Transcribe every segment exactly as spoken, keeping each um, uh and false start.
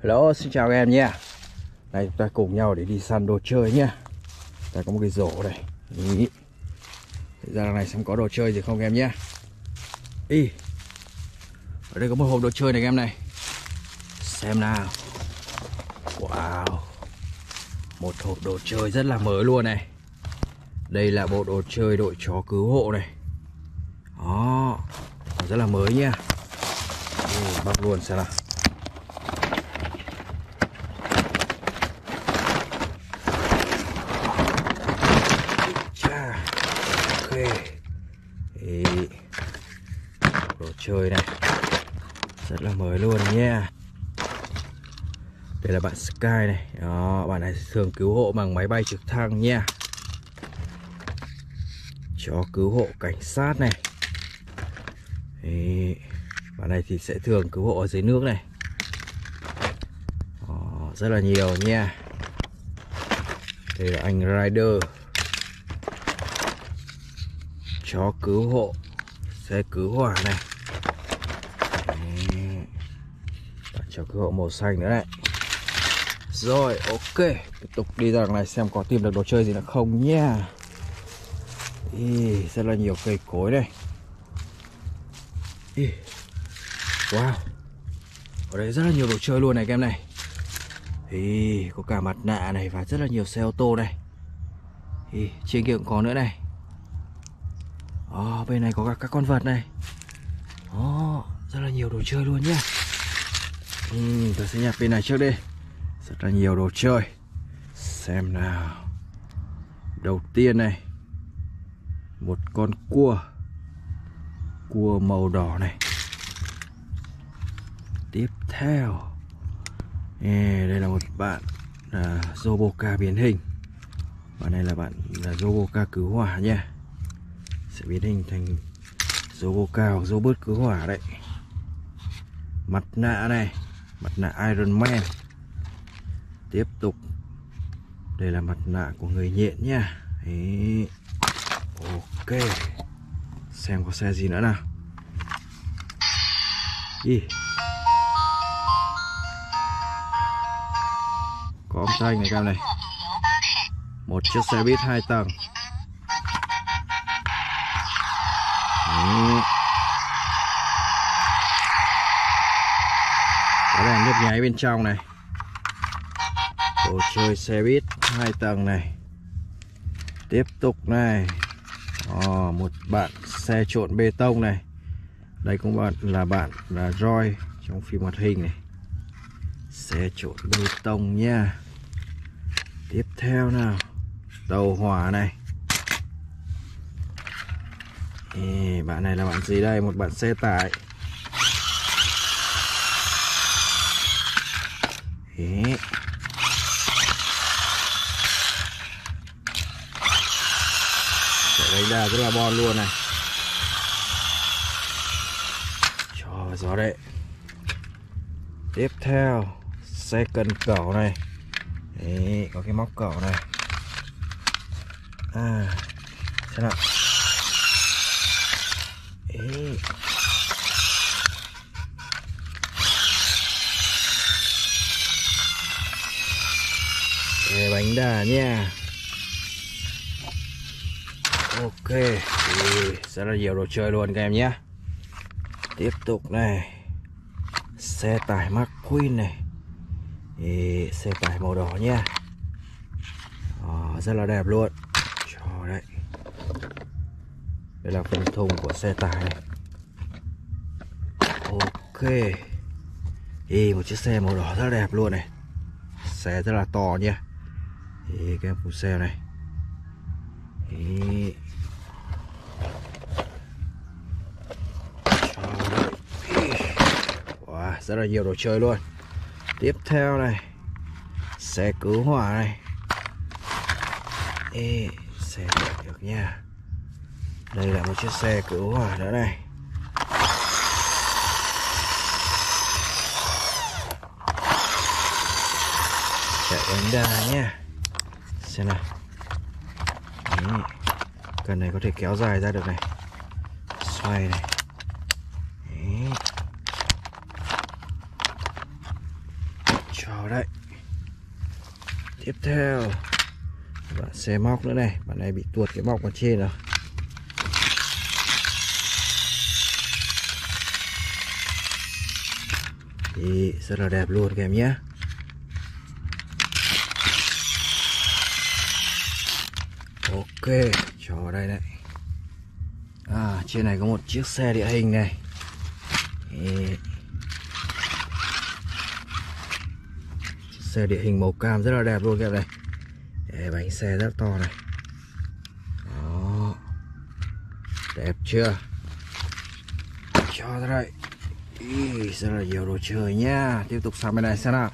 Hello, xin chào các em nha. Đây chúng ta cùng nhau để đi săn đồ chơi nhá. Ta có một cái rổ đây. Ý. Ra đằng này xem có đồ chơi gì không các em nhé. Ý. Ở đây có một hộp đồ chơi này các em này. Xem nào. Wow. Một hộp đồ chơi rất là mới luôn này. Đây là bộ đồ chơi đội chó cứu hộ này. Đó. Rất là mới nha. Ý, bóc luôn xem nào. Đồ chơi này rất là mới luôn nha. Đây là bạn Sky này. Đó, bạn này thường cứu hộ bằng máy bay trực thăng nha. Chó cứu hộ cảnh sát này. Đấy, bạn này thì sẽ thường cứu hộ ở dưới nước này. Đó, rất là nhiều nha. Đây là anh Rider. Chó cứu hộ, xe cứu hỏa này. Bạn chó cứu hộ màu xanh nữa này. Rồi, ok. Tiếp tục đi ra đằng này xem có tìm được đồ chơi gì nữa không nha. Ý, rất là nhiều cây cối đây. Ý. Wow. Ở đây rất là nhiều đồ chơi luôn này các em này. Ý, có cả mặt nạ này và rất là nhiều xe ô tô này. Ý, trên kia cũng có nữa này. Oh, bên này có cả các con vật này. Oh, rất là nhiều đồ chơi luôn nhá. Ừ, tôi sẽ nhặt bên này trước đi. Rất là nhiều đồ chơi. Xem nào. Đầu tiên này, một con cua. Cua màu đỏ này. Tiếp theo, à, đây là một bạn là Roboca biến hình. Bạn này là bạn là Roboca cứu hỏa nha. Sẽ biến hình thành Roboca hoặc robot cứu hỏa đấy. Mặt nạ này, mặt nạ Iron Man. Tiếp tục, đây là mặt nạ của người nhện nha. Đấy. Ok. Xem có xe gì nữa nào. Ý. Có âm thanh này các em này. Một chiếc xe buýt hai tầng. Đấy. Có đèn nhấp nháy bên trong này. Đồ chơi xe buýt hai tầng này. Tiếp tục này. Ồ, một bạn xe trộn bê tông này. Đây cũng bạn là bạn là Roy trong phim hoạt hình này. Xe trộn bê tông nha. Tiếp theo nào, tàu hỏa này. Ê, bạn này là bạn gì đây? Một bạn xe tải. Ê. Chạy đánh đà rất là bon luôn này. Cho vào gió đấy. Tiếp theo, xe cần cẩu này. Đấy, có cái móc cẩu này. À, xem nào. Ê. Ê, bánh đà nha. Ok. Ê, rất là nhiều đồ chơi luôn các em nhé. Tiếp tục này, xe tải McQueen này. Ê, xe tải màu đỏ nha. À, rất là đẹp luôn. Cho đấy. Đây là phần thùng của xe tải này. Ok. Ê, một chiếc xe màu đỏ rất là đẹp luôn này. Xe rất là to nha. Ê, cái phụ xe này. Ê. Wow, rất là nhiều đồ chơi luôn. Tiếp theo này, xe cứu hỏa này. Ê, xe chạy được nha. Đây là một chiếc xe cứu hỏa nữa này. Chạy bánh đà nha. Xem nào. Đấy. Cần này có thể kéo dài ra được này. Xoay này. Đấy. Cho đấy. Tiếp theo bạn xe móc nữa này, bạn này bị tuột cái móc ở trên rồi. Thì rất là đẹp luôn các em nhé. Ok, cho vào đây này. À, trên này có một chiếc xe địa hình này. Ý. Xe địa hình màu cam rất là đẹp luôn các em này. Để bánh xe rất to này. Đó. Đẹp chưa? Cho ra đây. Ý, rất là nhiều đồ chơi nhá. Tiếp tục sang bên này xem nào.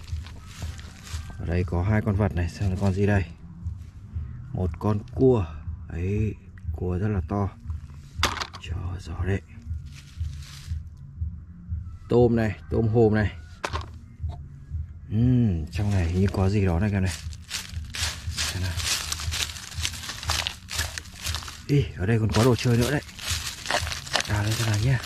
Ở đây có hai con vật này, xem là con gì đây. Một con cua. Đấy, cua rất là to. Cho gió đấy. Tôm này, tôm hùm này. uhm, Trong này hình như có gì đó này các em này. Xem nào. Ý, ở đây còn có đồ chơi nữa đấy. Đào lên xem nào nhé.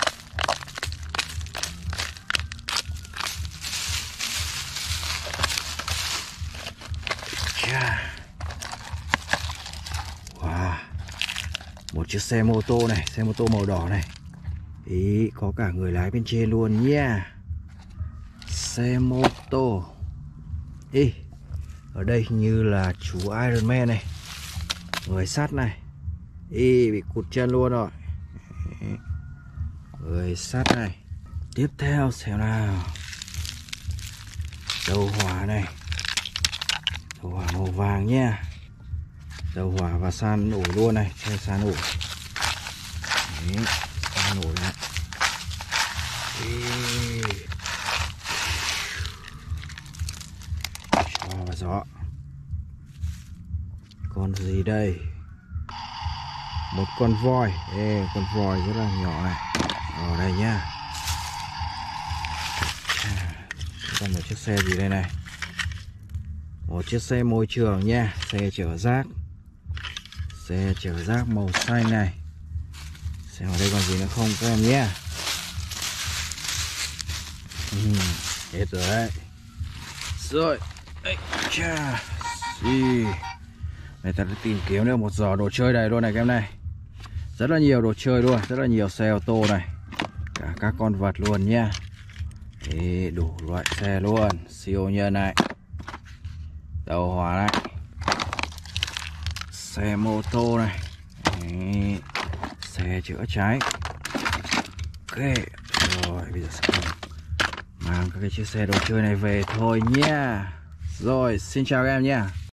Wow. Một chiếc xe mô tô này, xe mô tô màu đỏ này. Ý, có cả người lái bên trên luôn nha. Xe mô tô. Ý, ở đây như là chú Iron Man này. Người sắt này. Ý, bị cụt chân luôn rồi. Người sắt này. Tiếp theo xem nào. Dầu hỏa này. Dầu hỏa màu vàng nha. Dầu hỏa và san nổ luôn này. Chơi san nổ. Đấy, san nổ này. Cho vào gió. Con gì đây? Một con voi. Ê, con voi rất là nhỏ này. Ở đây nhá. Còn một chiếc xe gì đây này? Một chiếc xe môi trường nha. Xe chở rác. Xe chở rác màu xanh này. Xem ở đây còn gì nữa không các em nhé. uhm, Hết rồi đấy. Rồi. Ê, cha. Xì. Này ta đã tìm kiếm được một giỏ đồ chơi này luôn này các em này. Rất là nhiều đồ chơi luôn. Rất là nhiều xe ô tô này. Cả các con vật luôn nha. Ê, đủ loại xe luôn. Siêu nhân này. Tàu hỏa này. Xe mô tô này. Ê, xe chữa cháy. Ok. Rồi bây giờ sẽ mang các cái chiếc xe đồ chơi này về thôi nha. Rồi xin chào các em nha.